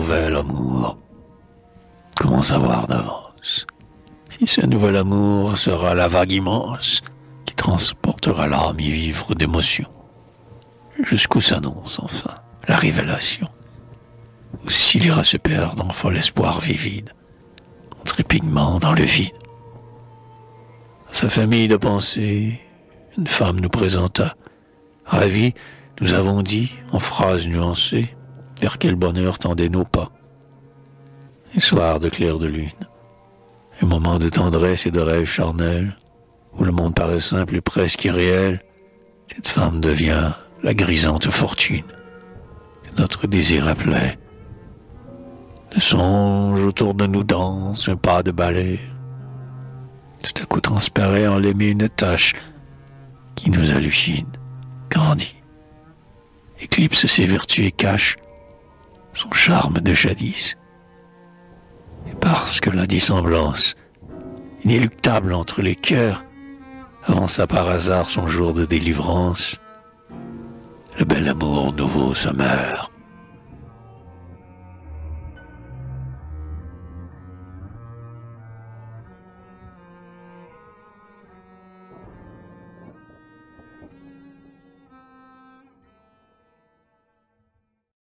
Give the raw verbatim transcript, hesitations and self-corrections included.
nouvel amour. Comment savoir d'avance si ce nouvel amour sera la vague immense qui transportera l'âme y vivre d'émotion, jusqu'où s'annonce enfin la révélation, ou s'il ira se perdre en fol espoir vivide, en trépignement dans le vide. À sa famille de pensée, une femme nous présenta. Ravis, nous avons dit, en phrases nuancées, vers quel bonheur tendaient nos pas. Un soir de clair de lune, un moment de tendresse et de rêve charnel, où le monde paraît simple et presque irréel, cette femme devient la grisante fortune que notre désir appelait. Le songe autour de nous danse un pas de balai. Tout à coup transparaît en l'aimer une tache qui nous hallucine, grandit, éclipse ses vertus et cache son charme de jadis. Et parce que la dissemblance inéluctable entre les cœurs avança par hasard son jour de délivrance, le bel amour nouveau se meurt.